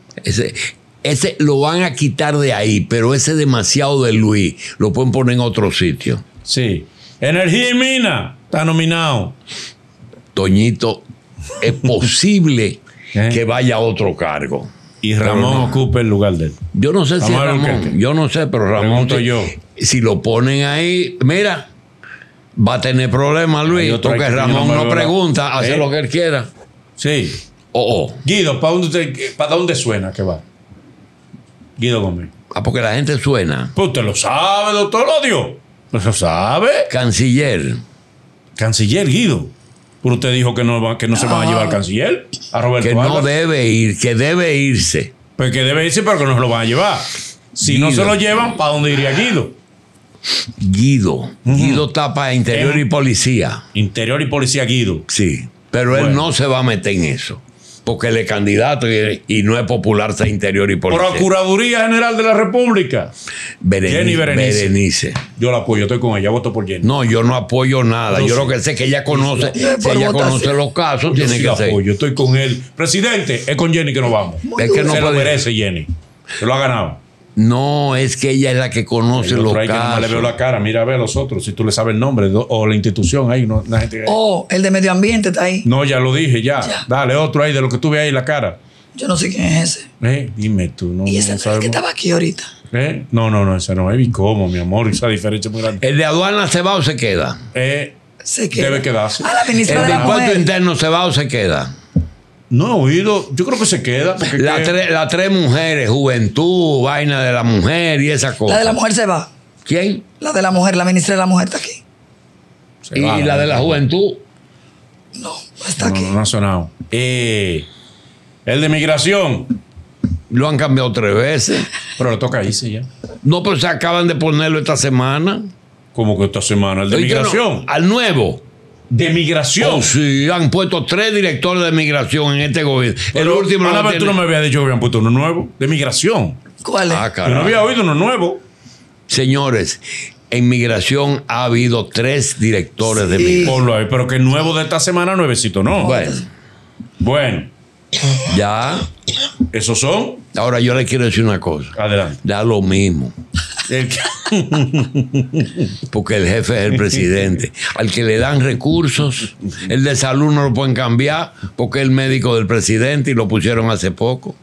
Ese lo van a quitar de ahí, pero ese demasiado de Luis lo pueden poner en otro sitio. Sí. Energía y Mina, está nominado. Toñito, es posible ¿Eh? que vaya a otro cargo. Y Pero Ramón no. ocupa el lugar de él. Yo no sé si Vamos a ver Ramón, qué. yo no sé, pero Ramón, Pregunto yo. si lo ponen ahí, mira, va a tener problemas Luis, Hay otro porque ahí que yo Ramón no me no veo la- pregunta, hace ¿Eh? lo que él quiera. Sí. Oh. Guido, ¿para dónde suena que va? Guido Gómez. Porque la gente suena. Pues usted lo sabe, doctor Odio. Pues lo sabe. Canciller. Canciller Guido. Pero usted dijo que no se van a llevar al canciller. A Roberto Que no Álvarez. debe ir, que debe irse. Pues que debe irse, pero que no se lo van a llevar. Si no Guido. se lo llevan, ¿para dónde iría Guido? Guido. Guido tapa interior y policía. Interior y policía Guido. Sí. Pero él Bueno. no se va a meter en eso. Porque él es candidato y no es popular ser interior y policía. Procuraduría General de la República. Jenny Berenice. Berenice. Yo la apoyo, estoy con ella, voto por Jenny. No, yo no apoyo nada. Yo Yo sí. lo que sé es que ella conoce, si Por ella votación. conoce los casos, Yo tiene sí que la ser. apoyo, estoy con él. Presidente, es con Jenny que nos vamos. Es que no se lo puede- merece Jenny. Se lo ha ganado. No, es que ella es la que conoce El los otro ahí que nomás le veo casos. la cara, mira a ver a los otros, si tú le sabes el nombre o la institución ahí, no, la gente. Oh, el de Medio Ambiente está ahí. No, ya lo dije, ya. Ya. Dale otro ahí de lo que tú ves ahí la cara. Yo no sé quién es ese. Dime tú, no, Y ese no no es el sabemos. que estaba aquí ahorita. No, esa no es. ¿Cómo, mi amor? Esa diferencia es muy grande. ¿El de aduana se va o se queda? Se queda. Debe quedarse. Ah, la ministra ¿El de de la impuesto Mujer. interno se va o se queda? No he oído, yo creo que se queda. Porque Las tres mujeres, juventud, vaina de la mujer y esa cosa. La de la mujer se va. ¿Quién? La de la mujer, la ministra de la Mujer está aquí. se Y va, la de la juventud. No, no está aquí. No ha sonado. El de migración. Lo han cambiado 3 veces. Pero le toca irse ya. No, pero se acaban de ponerlo esta semana. Como que esta semana, el de Oye, migración. no, al nuevo. De migración. Oh, sí, han puesto 3 directores de migración en este gobierno. Pero, el último Ana, lo tú no tiene- me habías dicho que habían puesto uno nuevo. De migración. ¿Cuál es? Ah, Yo caray. no había oído uno nuevo. Señores, en migración ha habido 3 directores de Sí. migración. Ponlo ahí. Pero que nuevo de esta semana, nuevecito, no. Bueno, Ya. esos son. Ahora yo le quiero decir una cosa. Adelante. Da lo mismo. El que- Porque el jefe es el presidente. Al que le dan recursos, el de salud no lo pueden cambiar porque es el médico del presidente y lo pusieron hace poco.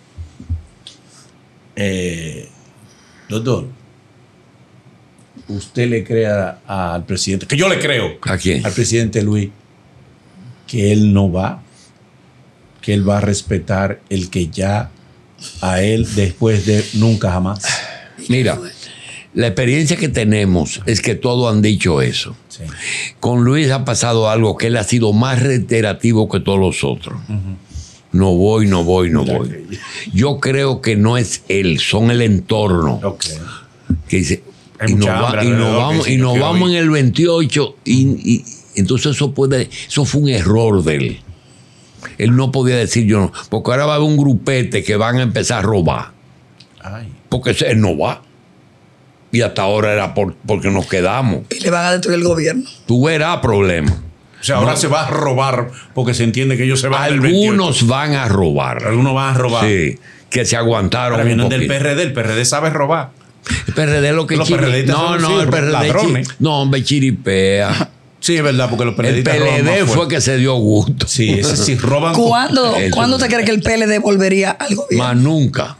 Doctor, ¿usted le cree al presidente? Que yo le creo. ¿A quién? Al presidente Luis. Que él no va. Que él va a respetar el que ya a él después de nunca jamás. Mira, la experiencia que tenemos es que todos han dicho eso. Sí. Con Luis ha pasado algo que él ha sido más reiterativo que todos los otros. No voy, no voy, no voy. Yo creo que no es él, son el entorno. Ok. Que dice, Hay y nos, mucha hambre y nos alrededor vamos, que y sí, yo nos quiero vamos ir. en el 28 y entonces eso fue un error de él. Él no podía decir yo no, porque ahora va a haber un grupete que van a empezar a robar, Ay. porque él no va. Y hasta ahora era porque nos quedamos. Y le van a destruir el gobierno. Tú verás problemas. O sea, ahora se va a robar porque se entiende que ellos se van del 28. Algunos van a robar. Algunos van a robar. Sí, que se aguantaron Ahora un vienen del poquito. PRD. El PRD sabe robar. El PRD lo que Los chiri- PRDistas No, son no, así, el PRD ladrones. No, hombre, chiripea. Sí, es verdad, porque los El PRDistas roban más PLD fuerte. fue que se dio gusto. Sí, ese sí roban. ¿Cuándo, Eso. ¿cuándo usted cree que el PLD volvería al gobierno? Más nunca.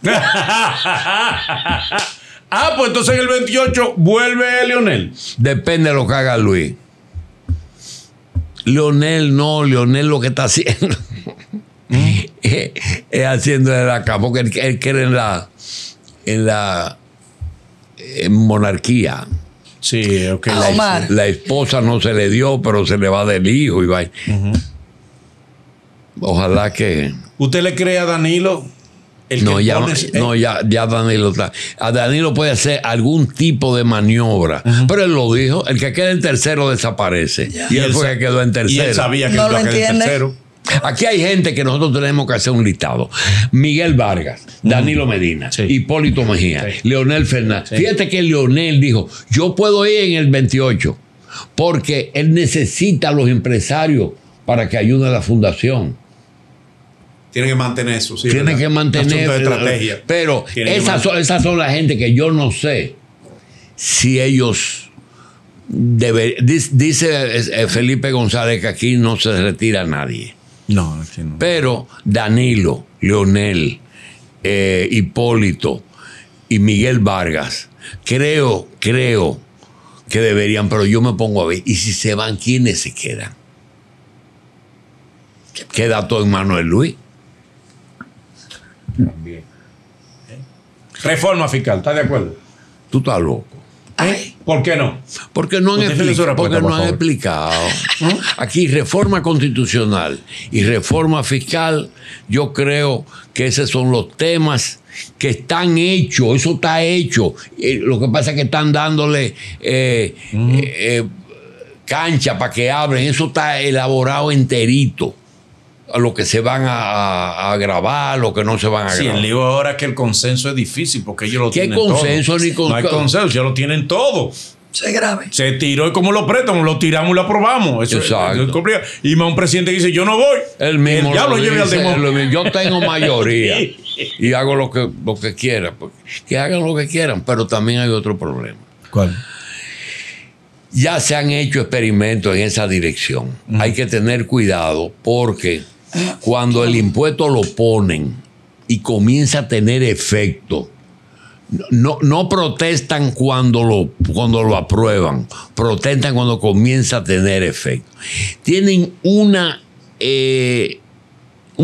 Ah, pues entonces en el 28 vuelve Leonel. Depende de lo que haga Luis. Leonel lo que está haciendo es haciéndole la cama, porque él quiere en la monarquía. Sí, ok. Ah, Omar. La esposa no se le dio, pero se le va del hijo y va. Ojalá que. ¿Usted le cree a Danilo? El No, que ya, pone- no ya Danilo está. A Danilo puede hacer algún tipo de maniobra. Pero él lo dijo: el que quede en tercero desaparece. Y él fue sa- que quedó en Y tercero. él sabía que No él iba lo a quedar en entiende. tercero. Aquí hay gente que nosotros tenemos que hacer un listado. Miguel Vargas, Danilo Medina, Sí. Hipólito Mejía, Sí. Leonel Fernández. Sí. Fíjate que Leonel dijo, yo puedo ir en el 28 porque él necesita a los empresarios para que ayuden a la fundación. Tiene que mantener eso. Sí, Tiene ¿verdad? que mantener. Asunto de estrategia. Pero Tiene que esas son la gente que yo no sé si ellos dice Felipe González que aquí no se retira nadie. No, aquí no. Pero Danilo, Leonel, Hipólito y Miguel Vargas, creo que deberían, pero yo me pongo a ver, y si se van, ¿quiénes se quedan? Queda todo en Manuel Luis. También. Reforma fiscal, ¿estás de acuerdo? Tú estás loco. Ay, ¿Por qué no? Porque no han, Justifique su respuesta, porque no por han favor. explicado. Aquí reforma constitucional y reforma fiscal, yo creo que esos son los temas que están hechos, eso está hecho. Lo que pasa es que están dándole cancha para que abren, eso está elaborado enterito. A lo que se van a grabar, lo que no se van a Sí, grabar. el lío ahora es que el consenso es difícil porque ellos lo ¿Qué tienen consenso todo. ni con- No hay consenso, ya lo tienen todo. eso es grave. Se tiró y como lo préstamos, lo tiramos y lo aprobamos. Eso Exacto. es complicado. Y más un presidente que dice, yo no voy. Él mismo El diablo lo lleve al dice, demonio. él lo mismo. Yo tengo mayoría y hago lo que quiera. Que hagan lo que quieran, pero también hay otro problema. ¿Cuál? Ya se han hecho experimentos en esa dirección. Hay que tener cuidado porque cuando el impuesto lo ponen y comienza a tener efecto, no protestan cuando lo aprueban, protestan cuando comienza a tener efecto. Tienen un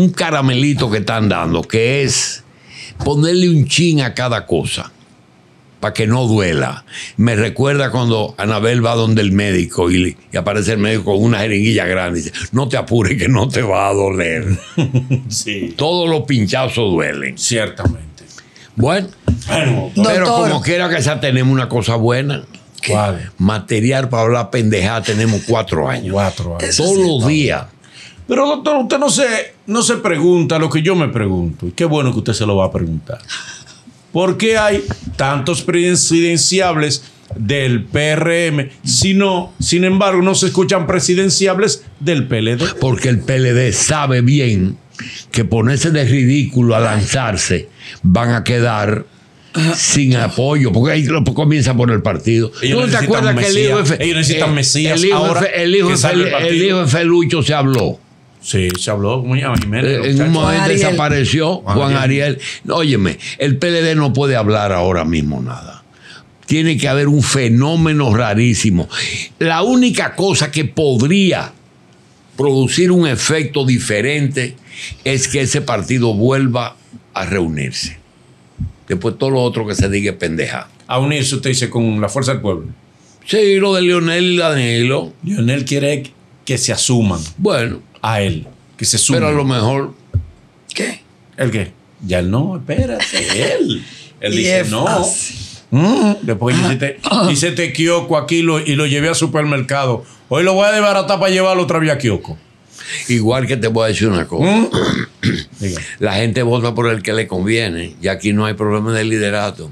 caramelito que están dando, que es ponerle un chin a cada cosa. para que no duela. Me recuerda cuando Anabel va donde el médico y aparece el médico con una jeringuilla grande y dice, no te apures que no te va a doler. Sí. Todos los pinchazos duelen. Ciertamente. Bueno, Bueno, pero Doctor. como quiera que sea, tenemos una cosa buena. ¿cuál? Material para hablar pendejada tenemos 4 años. 4 años. Eso Todos sí. los días. Pero doctor, usted no se pregunta lo que yo me pregunto. Y qué bueno que usted se lo va a preguntar. ¿Por qué hay tantos presidenciables del PRM, sin embargo, no se escuchan presidenciables del PLD? Porque el PLD sabe bien que ponerse de ridículo a lanzarse van a quedar sin apoyo, porque ahí lo comienza por el partido. Ellos ¿Tú te necesitan acuerdas que Mesías. Ellos necesitan Mesías ahora que salga el partido. el hijo de Felucho se habló? Sí, se habló muy a Jiménez. En un momento Ariel. desapareció Juan Ariel. Óyeme, el PLD no puede hablar ahora mismo nada. Tiene que haber un fenómeno rarísimo. La única cosa que podría producir un efecto diferente es que ese partido vuelva a reunirse. Después todo lo otro que se diga es pendeja. A unirse, usted dice, con la fuerza del pueblo. Sí, lo de Leonel y Danilo. Lionel quiere que se asuman Bueno, a él, que se sumen. pero a lo mejor ¿Qué? ¿El qué? Ya él no, espérate, él. Él Y dice es no. fácil. Después hice este kiosco aquí y lo llevé al supermercado. Hoy lo voy a desbaratar para llevarlo otra vez a kiosco. igual que te voy a decir una cosa. Diga. La gente vota por el que le conviene. Y aquí no hay problema de liderato.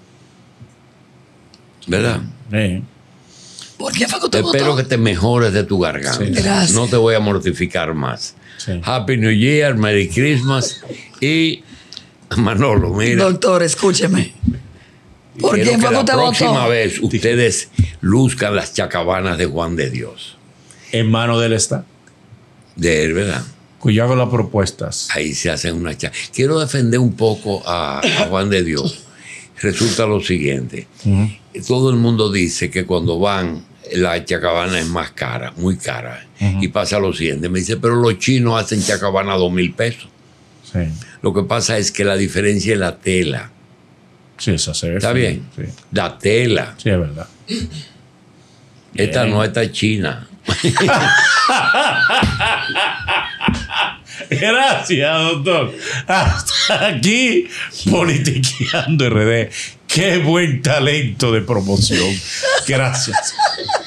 ¿Verdad? ¿Por qué fue que usted Espero votó? que te mejores de tu garganta. Sí. Gracias. No te voy a mortificar más. Sí. Happy New Year, Merry Christmas. Y Manolo, mira. Doctor, escúcheme. ¿Por quiero qué que fue que la usted próxima votó? vez ustedes luzcan las chacabanas de Juan de Dios. En mano de él está. De él, ¿verdad? Cuyo hago las propuestas. Ahí se hacen una Quiero defender un poco a Juan de Dios. Resulta lo siguiente. Todo el mundo dice que cuando van, la chacabana es más cara, muy cara. Y pasa lo siguiente. Me dice, pero los chinos hacen chacabana a 2,000 pesos. Sí. Lo que pasa es que la diferencia es la tela. Sí, esa se ve. ¿Está feo. bien? Sí. La tela. Sí, es verdad. Esta no, esta es china. Gracias, doctor. Hasta aquí, Politiqueando RD. Qué buen talento de promoción. Gracias.